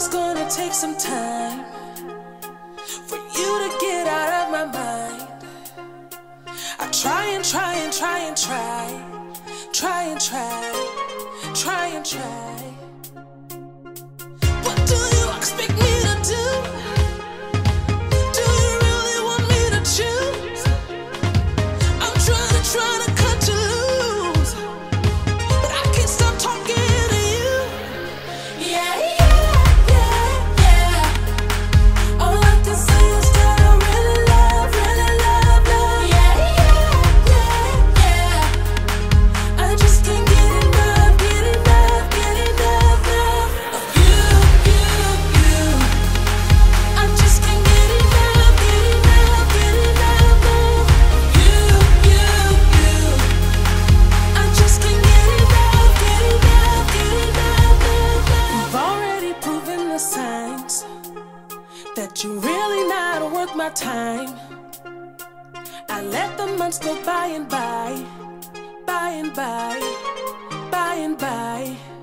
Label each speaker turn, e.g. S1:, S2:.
S1: it's gonna take some time for you to get out of my mind. I try and try and try and try, try and try, try and try. What do you expect me to do? Do you really want me to choose? I'm trying to cut you loose, but I can't stop talking to you. Yeah, yeah, yeah, yeah. All I can say is that I really love, love. Yeah, yeah, yeah, yeah. I just can't get enough, get enough, get enough of you, you. I just can't get enough, get enough, get enough of you, you. I just can't get enough, get enough, get enough of. You've already proven the signs that you're really not worth my time. I let the months go by and by, by and by, by and by.